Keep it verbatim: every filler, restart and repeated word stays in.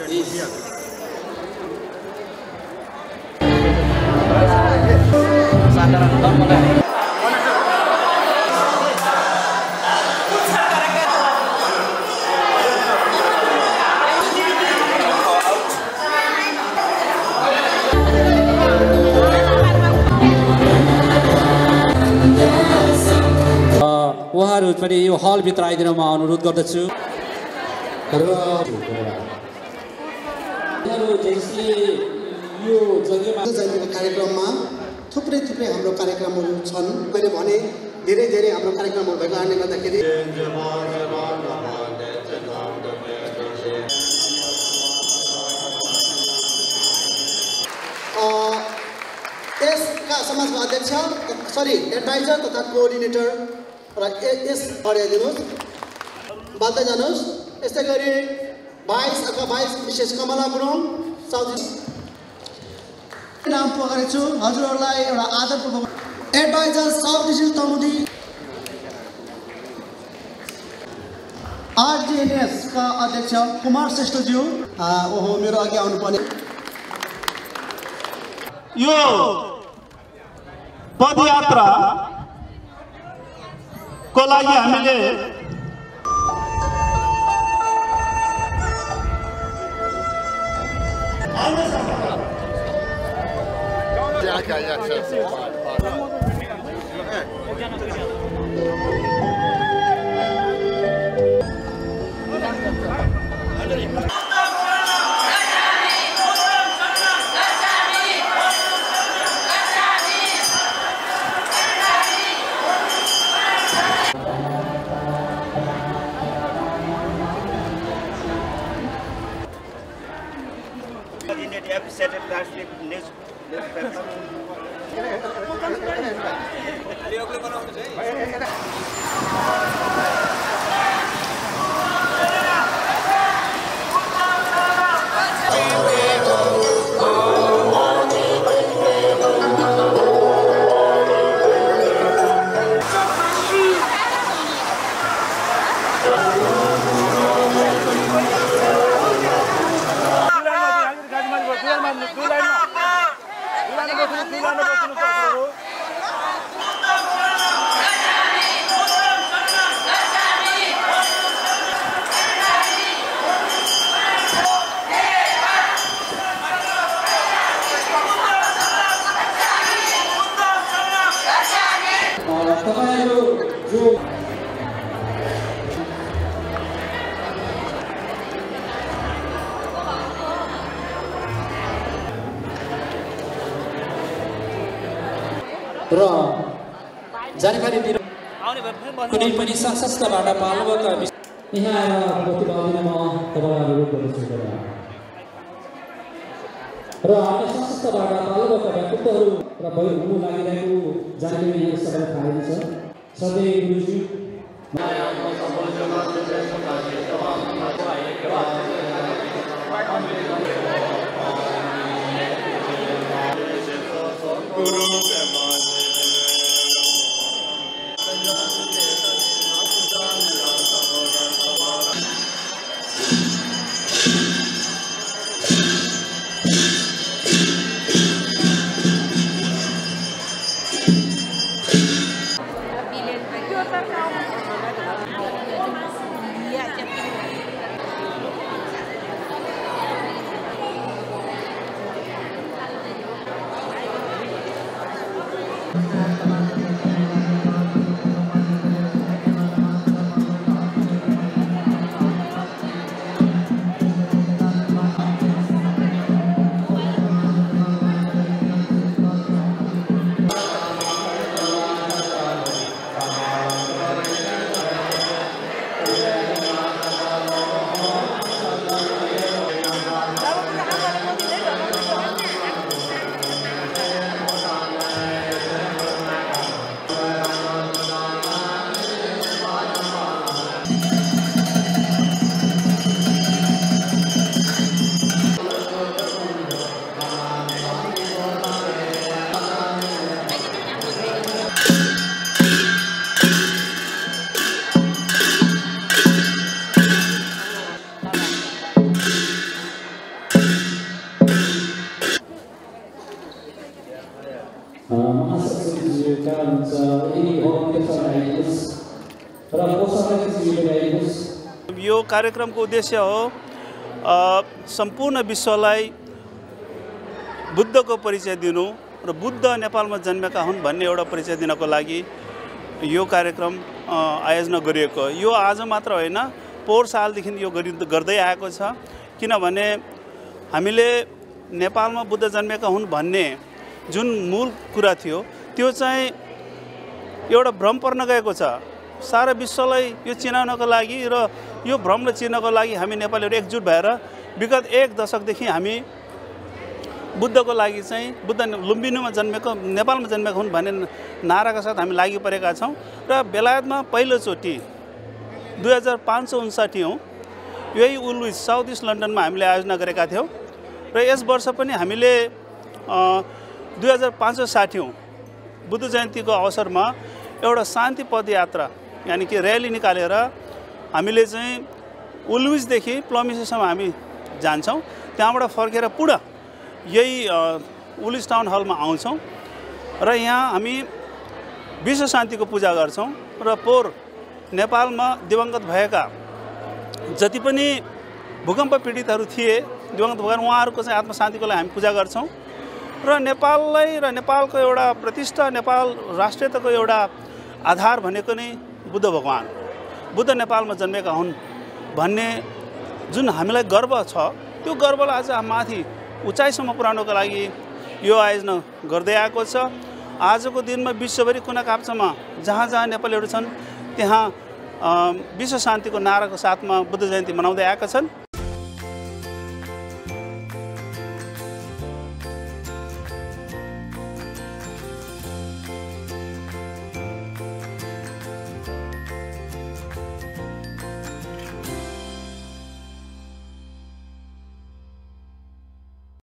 उहाँहरू पनि यो हलभित्र आइदिन म अनुरोध गर्दछु। यो जयन्तीको कार्यक्रममा थुप्रै थुप्रै हाम्रो कार्यक्रमहरू छन्। मैले भने धेरै धेरै हाम्रो कार्यक्रमहरू भएको कारणले गर्दाखेरि यसका समाजका अध्यक्ष सरी एडभाइजर तथा कोअर्डिनेटर र यस पढाइदिनुहोस् बाध्य जानुहोस्। यस्तै गरी भाइस अथवा भाइस विशेष कमला गुरुङ साउथ नाम पकाएको छु हजुरहरूलाई एउटा आदरपूर्वक एडभाइजर साउथ डिस्ट्रिक्ट तमुदी आरजिएनएस का अध्यक्ष कुमार श्रेष्ठज्यू ओहो मेरो अघि आउनुपर्ने यो पदयात्रा को लागि हामीले र जानकारी दिन कुनै पनि संस्थाबाट पाल्नुभएका यहाँ आएर प्रतिभा दिन म तपाईँलाई अनुरोध गर्दछु र अन्य संस्थाबाट पाल्नुभएका व्यक्तित्वहरू र भइ हुनु लागिरहेको जानकारी यहाँ सबैलाई थाहा छ। सधैँ गुरुजी सुरुका हुन्छ यही भौतिकता आइस र पोषणलाई चाहिँ आइस। यो कार्यक्रमको उद्देश्य हो सम्पूर्ण विश्वलाई बुद्धको परिचय दिनु र बुद्ध नेपालमा जन्मेका हुन् भन्ने एउटा परिचय दिनको लागि यो कार्यक्रम आयोजना गरिएको हो। यो आज मात्र होइन, पोहोर सालदेखि यो गरि गर्दै आएको छ। किनभने हामीले नेपालमा बुद्ध जन्मेका हुन् भन्ने जुन मूल कुरा थियो त्यो चाहिँ एउटा भ्रम पर्न गएको छ। सारा विश्वलाई यो चिनाउनको लागि र यो भ्रमलाई चिन्नको लागि हामी नेपालीहरू एकजुट भएर विगत एक दशकदेखि हामी बुद्धको लागि चाहिँ बुद्ध लुम्बिनीमा जन्मेको नेपालमा जन्मेका हुन् भन्ने नाराका साथ हामी लागि परेका छौँ। र बेलायतमा पहिलोचोटि दुई हजार पाँच सौ उन्साठी हौँ यही उलुइस साउथ इस्ट लन्डनमा हामीले आयोजना गरेका थियौँ। र यस वर्ष पनि हामीले दुई हजार पाँच सौ साठी हौँ बुद्ध जयन्तीको अवसरमा एउटा शान्ति पदयात्रा यानि कि र्याली निकालेर हामीले चाहिँ उलुइसदेखि प्लमिसीसम्म हामी जान्छौँ। त्यहाँबाट फर्केर पुनः यही उलुइस टाउन हलमा आउँछौँ र यहाँ हामी विश्व शान्तिको पूजा गर्छौँ। र पोहोर नेपालमा दिवंगत भएका जति पनि भूकम्प पीडितहरू थिए दिवंगत भएर उहाँहरूको चाहिँ आत्मशान्तिको लागि हामी पूजा गर्छौँ। र नेपाललाई र नेपालको एउटा प्रतिष्ठा नेपाल राष्ट्रियताको एउटा आधार भनेको नै बुद्ध भगवान बुद्ध नेपालमा जन्मेका हुन् भन्ने जुन हामीलाई गर्व छ त्यो गर्वलाई आज माथि उचाइसम्म पुर्याउनको लागि यो आयोजना गर्दै आएको छ। आजको दिनमा विश्वभरि कुना काप्चामा जहाँ जहाँ नेपालीहरू छन् त्यहाँ विश्व शान्तिको नाराको साथमा बुद्ध जयन्ती मनाउँदै आएका छन्।